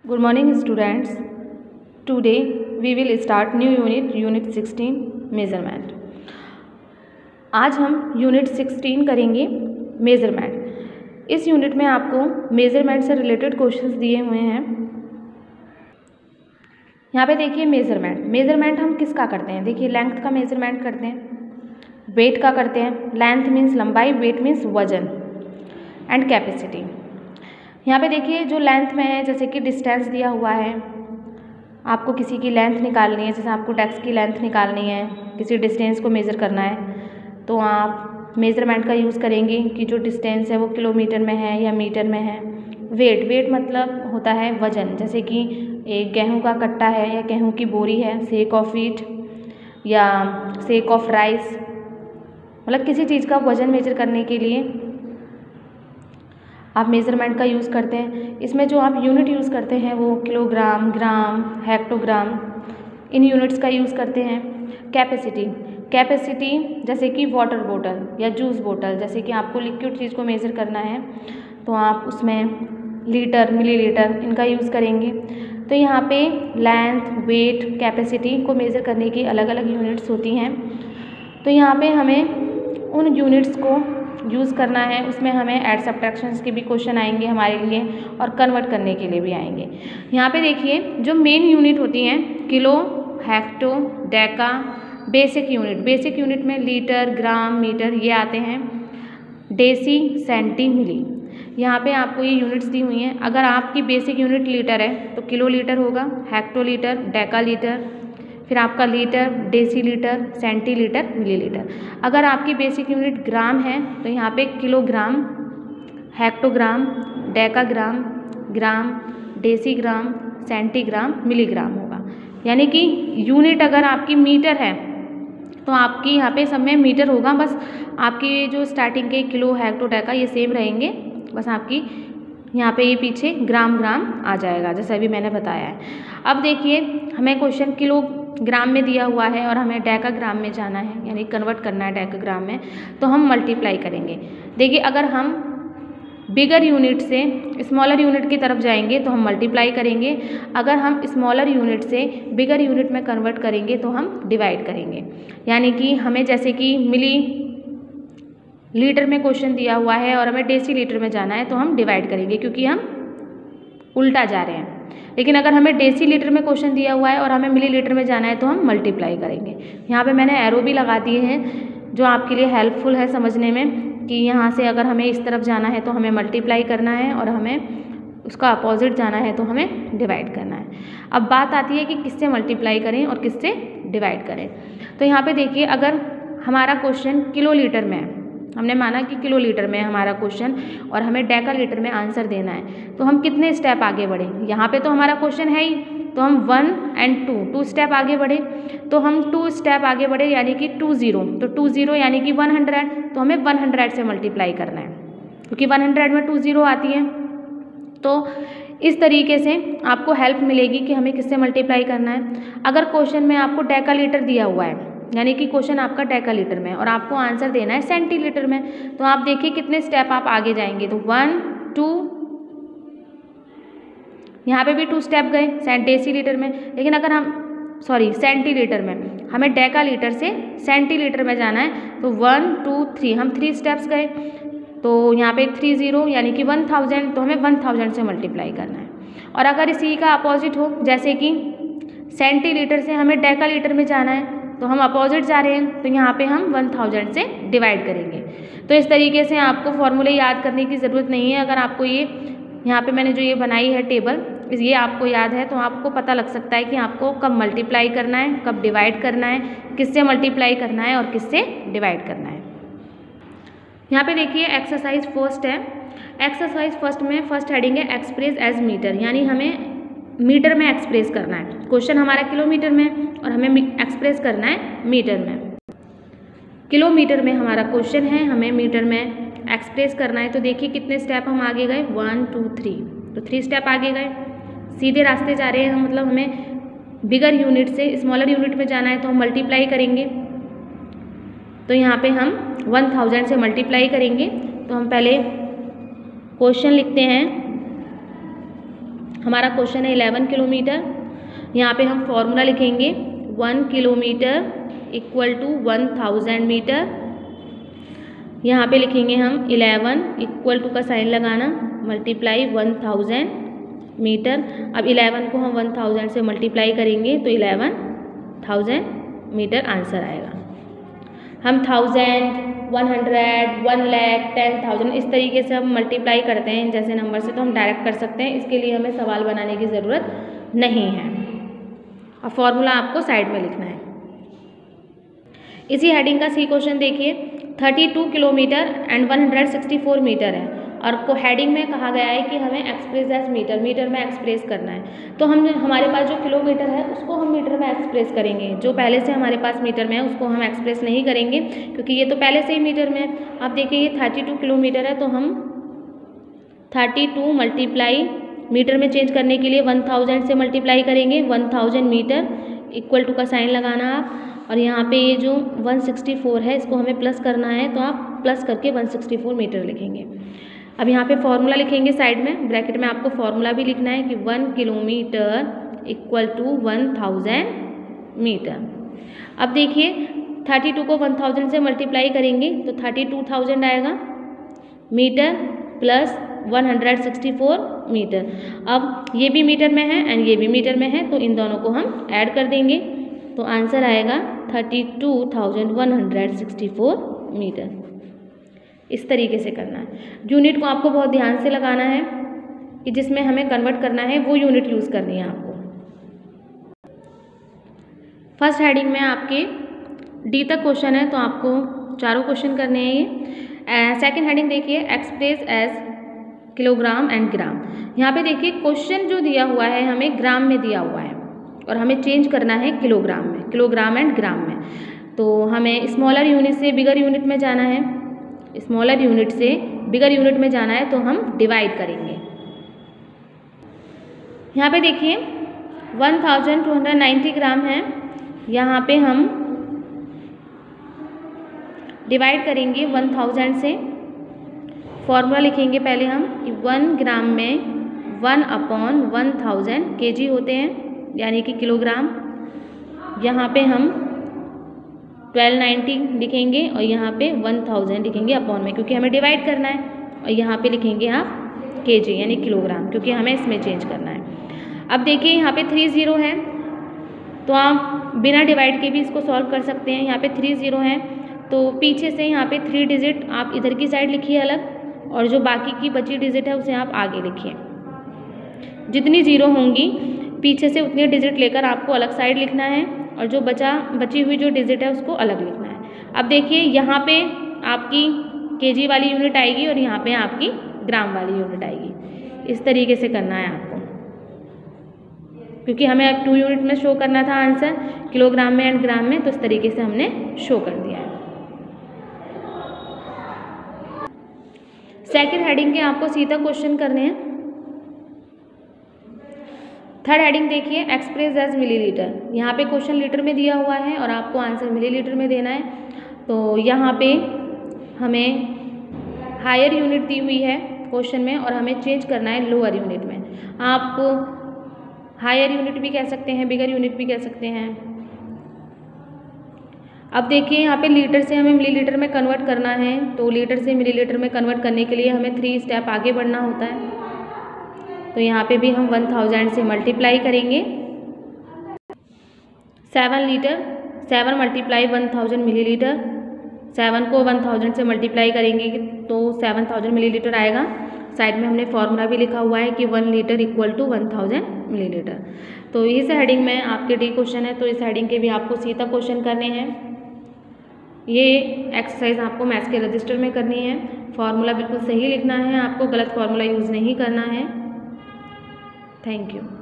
Good morning students. Today we will start new unit 16 measurement. आज हम unit 16 करेंगे measurement. इस यूनिट में आपको मेज़रमेंट से रिलेटेड क्वेश्चंस दिए हुए हैं। यहाँ पे देखिए मेज़रमेंट हम किसका करते हैं। देखिए लेंथ का मेज़रमेंट करते हैं, वेट का करते हैं। लेंथ मीन्स लंबाई, वेट मीन्स वजन एंड कैपेसिटी। यहाँ पे देखिए जो लेंथ में है, जैसे कि डिस्टेंस दिया हुआ है, आपको किसी की लेंथ निकालनी है, जैसे आपको डेस्क की लेंथ निकालनी है, किसी डिस्टेंस को मेज़र करना है, तो आप मेज़रमेंट का यूज़ करेंगे कि जो डिस्टेंस है वो किलोमीटर में है या मीटर में है। वेट मतलब होता है वज़न, जैसे कि एक गेहूं का कट्टा है या गेहूं की बोरी है, सेक ऑफ वीट या सेक ऑफ राइस, मतलब किसी चीज़ का वज़न मेजर करने के लिए आप मेज़रमेंट का यूज़ करते हैं। इसमें जो आप यूनिट यूज़ करते हैं वो किलोग्राम, ग्राम, हेक्टोग्राम, इन यूनिट्स का यूज़ करते हैं। कैपेसिटी जैसे कि वाटर बोतल या जूस बोतल, जैसे कि आपको लिक्विड चीज़ को मेज़र करना है तो आप उसमें लीटर, मिलीलीटर इनका यूज़ करेंगे। तो यहाँ पे लेंथ, वेट, कैपेसिटी को मेज़र करने की अलग अलग यूनिट्स होती हैं। तो यहाँ पे हमें उन यूनिट्स को यूज़ करना है। उसमें हमें ऐड सब्ट्रैक्शंस के भी क्वेश्चन आएंगे हमारे लिए और कन्वर्ट करने के लिए भी आएंगे। यहाँ पे देखिए जो मेन यूनिट होती हैं kilo, hecto, deca, basic unit में लीटर, ग्राम, मीटर ये आते हैं। डेसी, सेंटी, मिली, यहाँ पे आपको ये यूनिट्स दी हुई हैं। अगर आपकी बेसिक यूनिट लीटर है तो किलो लीटर होगा, हेक्टोलीटर, डेका लीटर, फिर आपका litre, deci litre, centilitre, millilitre. अगर आपकी बेसिक यूनिट ग्राम है तो यहाँ पे kilogram, hectogram, decagram, gram, decigram, centigram, milligram होगा। यानी कि यूनिट अगर आपकी मीटर है तो आपकी यहाँ पे सब में मीटर होगा, बस आपकी जो स्टार्टिंग के किलो, हेक्टो, डेका ये सेम रहेंगे, बस आपकी यहाँ पे ये पीछे ग्राम आ जाएगा, जैसे अभी मैंने बताया है। अब देखिए हमें क्वेश्चन किलोग्राम में दिया हुआ है और हमें डेकाग्राम में जाना है, यानी कन्वर्ट करना है डेकाग्राम में, तो हम मल्टीप्लाई करेंगे। देखिए अगर हम बिगर यूनिट से स्मॉलर यूनिट की तरफ जाएंगे तो हम मल्टीप्लाई करेंगे। अगर हम स्मॉलर यूनिट से बिगर यूनिट में कन्वर्ट करेंगे तो हम डिवाइड करेंगे। यानी कि हमें जैसे कि मिली लीटर में क्वेश्चन दिया हुआ है और हमें डेसी लीटर में जाना है तो हम डिवाइड करेंगे, क्योंकि हम उल्टा जा रहे हैं। लेकिन अगर हमें डेसी लीटर में क्वेश्चन दिया हुआ है और हमें मिली लीटर में जाना है तो हम मल्टीप्लाई करेंगे। यहाँ पे मैंने एरो भी लगा दिए हैं जो आपके लिए हेल्पफुल है समझने में कि यहाँ से अगर हमें इस तरफ जाना है तो हमें मल्टीप्लाई करना है और हमें उसका अपोजिट जाना है तो हमें डिवाइड करना है। अब बात आती है कि किससे मल्टीप्लाई करें और किससे डिवाइड करें। तो यहाँ पे देखिए अगर हमारा क्वेश्चन किलो लीटर में है, हमने माना कि किलो लीटर में हमारा क्वेश्चन और हमें डेका लीटर में आंसर देना है, तो हम कितने स्टेप आगे बढ़े। यहाँ पे तो हमारा क्वेश्चन है ही, तो हम 1 and 2 स्टेप आगे बढ़े। तो हम 2 स्टेप आगे बढ़े यानी कि 20, तो 20 यानी कि 100, तो हमें 100 से मल्टीप्लाई करना है, क्योंकि 100 में 20 आती है। तो इस तरीके से आपको हेल्प मिलेगी कि हमें किससे मल्टीप्लाई करना है। अगर क्वेश्चन में आपको डेका लीटर दिया हुआ है, यानी कि क्वेश्चन आपका डेका लीटर में और आपको आंसर देना है सेंटीलीटर में, तो आप देखिए कितने स्टेप आप आगे जाएंगे। तो 1, 2, यहाँ पे भी 2 स्टेप गए डेसीलीटर में। लेकिन अगर हम सेंटीलीटर में, हमें डेका लीटर से सेंटीलीटर में जाना है तो 1, 2, 3 हम 3 स्टेप्स गए। तो यहाँ पे 30 यानी कि 1000, तो हमें 1000 से मल्टीप्लाई करना है। और अगर इसी का अपोजिट हो, जैसे कि सेंटीलीटर से हमें डेका लीटर में जाना है तो हम अपोजिट जा रहे हैं, तो यहाँ पे हम 1000 से डिवाइड करेंगे। तो इस तरीके से आपको फॉर्मूले याद करने की ज़रूरत नहीं है। अगर आपको ये यहाँ पे मैंने जो ये बनाई है टेबल, ये आपको याद है तो आपको पता लग सकता है कि आपको कब मल्टीप्लाई करना है, कब डिवाइड करना है, किससे मल्टीप्लाई करना है और किससे डिवाइड करना है। यहाँ पे देखिए एक्सरसाइज फर्स्ट है। एक्सरसाइज फर्स्ट में फर्स्ट हेडिंग है एक्सप्रेस एज मीटर, यानी हमें मीटर में एक्सप्रेस करना है। क्वेश्चन हमारा किलोमीटर में और हमें एक्सप्रेस करना है मीटर में। किलोमीटर में हमारा क्वेश्चन है, हमें मीटर में एक्सप्रेस करना है। तो देखिए कितने स्टेप हम आगे गए, 1, 2, 3, तो 3 स्टेप आगे गए। सीधे रास्ते जा रहे हैं हम, मतलब हमें बिगर यूनिट से स्मॉलर यूनिट में जाना है तो हम मल्टीप्लाई करेंगे। तो यहाँ पे हम 1000 से मल्टीप्लाई करेंगे। तो हम पहले क्वेश्चन लिखते हैं हमारा क्वेश्चन है 11 किलोमीटर। यहाँ पे हम फॉर्मूला लिखेंगे 1 किलोमीटर इक्वल टू 1000 मीटर। यहाँ पे लिखेंगे हम 11 इक्वल टू का साइन लगाना मल्टीप्लाई 1000 मीटर। अब 11 को हम 1000 से मल्टीप्लाई करेंगे तो 11,000 मीटर आंसर आएगा। हम 1000, 100, 1 लाख, 10,000 इस तरीके से हम मल्टीप्लाई करते हैं जैसे नंबर से, तो हम डायरेक्ट कर सकते हैं। इसके लिए हमें सवाल बनाने की ज़रूरत नहीं है और फॉर्मूला आपको साइड में लिखना है। इसी हेडिंग का सी क्वेश्चन देखिए, 32 किलोमीटर एंड 164 मीटर है और को हेडिंग में कहा गया है कि हमें एक्सप्रेस एज मीटर, मीटर में एक्सप्रेस करना है। तो हम हमारे पास जो किलोमीटर है उसको हम मीटर में एक्सप्रेस करेंगे। जो पहले से हमारे पास मीटर में है उसको हम एक्सप्रेस नहीं करेंगे क्योंकि ये तो पहले से ही मीटर में है। अब देखिए ये 32 किलोमीटर है तो हम 32 मल्टीप्लाई मीटर में चेंज करने के लिए 1000 से मल्टीप्लाई करेंगे। 1000 मीटर इक्वल टू का साइन लगाना आप, और यहाँ पे ये जो 164 है इसको हमें प्लस करना है तो आप प्लस करके 164 मीटर लिखेंगे। अब यहाँ पे फॉर्मूला लिखेंगे साइड में, ब्रैकेट में आपको फॉर्मूला भी लिखना है कि 1 किलोमीटर इक्वल टू 1000 मीटर। अब देखिए 32 को 1000 से मल्टीप्लाई करेंगे तो 32,000 आएगा मीटर प्लस 164 मीटर। अब ये भी मीटर में है एंड ये भी मीटर में है तो इन दोनों को हम ऐड कर देंगे तो आंसर आएगा 32,164 मीटर। इस तरीके से करना है। यूनिट को आपको बहुत ध्यान से लगाना है कि जिसमें हमें कन्वर्ट करना है वो यूनिट यूज़ करनी है आपको। फर्स्ट हेडिंग में आपके डी तक क्वेश्चन है तो आपको चारों क्वेश्चन करने हैं ये। सेकंड हेडिंग देखिए, express as kilogram and gram. यहाँ पे देखिए क्वेश्चन जो दिया हुआ है हमें ग्राम में दिया हुआ है और हमें चेंज करना है किलोग्राम में, किलोग्राम एंड ग्राम में। तो हमें स्मॉलर यूनिट से बिगर यूनिट में जाना है, स्मॉलर यूनिट से बिगर यूनिट में जाना है तो हम डिवाइड करेंगे। यहाँ पे देखिए 1290 ग्राम है, यहाँ पे हम डिवाइड करेंगे 1000 से। फॉर्मूला लिखेंगे पहले हम कि 1 ग्राम में 1/1000 kg होते हैं यानी कि किलोग्राम। यहाँ पे हम 1290 लिखेंगे और यहाँ पे 1000 लिखेंगे अपॉन में क्योंकि हमें डिवाइड करना है, और यहाँ पे लिखेंगे आप kg यानी किलोग्राम क्योंकि हमें इसमें चेंज करना है। अब देखिए यहाँ पे 30 है तो आप बिना डिवाइड के भी इसको सॉल्व कर सकते हैं। यहाँ पे 30 है तो पीछे से यहाँ पे 3 डिजिट आप इधर की साइड लिखिए अलग और जो बाकी की बची डिजिट है उसे आप आगे लिखिए। जितनी जीरो होंगी पीछे से उतनी डिजिट लेकर आपको अलग साइड लिखना है और जो बची हुई जो डिजिट है उसको अलग लिखना है। अब देखिए यहाँ पे आपकी केजी वाली यूनिट आएगी और यहाँ पे आपकी ग्राम वाली यूनिट आएगी। इस तरीके से करना है आपको क्योंकि हमें अब 2 यूनिट में शो करना था आंसर, किलोग्राम में एंड ग्राम में, तो इस तरीके से हमने शो कर दिया है। सेकंड हेडिंग के आपको सीधा क्वेश्चन करने हैं। थर्ड हेडिंग देखिए, एक्सप्रेस एज मिलीलीटर। यहाँ पे क्वेश्चन लीटर में दिया हुआ है और आपको आंसर मिलीलीटर में देना है। तो यहाँ पे हमें हायर यूनिट दी हुई है क्वेश्चन में और हमें चेंज करना है लोअर यूनिट में। आप हायर यूनिट भी कह सकते हैं, बिगर यूनिट भी कह सकते हैं। अब देखिए यहाँ पे लीटर से हमें मिलीलीटर में कन्वर्ट करना है तो लीटर से मिलीलीटर में कन्वर्ट करने के लिए हमें 3 स्टेप आगे बढ़ना होता है। तो यहाँ पे भी हम 1000 से मल्टीप्लाई करेंगे। 7 लीटर, 7 मल्टीप्लाई 1000 मिलीलीटर। 7 को 1000 से मल्टीप्लाई करेंगे तो 7000 मिलीलीटर आएगा। साइड में हमने फॉर्मूला भी लिखा हुआ है कि 1 लीटर इक्वल टू 1000 मिलीलीटर। तो इस हेडिंग में आपके डी क्वेश्चन है तो इस हेडिंग के भी आपको सीधा क्वेश्चन करने हैं। ये एक्सरसाइज आपको मैथ्स के रजिस्टर में करनी है। फॉर्मूला बिल्कुल सही लिखना है, आपको गलत फॉर्मूला यूज़ नहीं करना है। Thank you.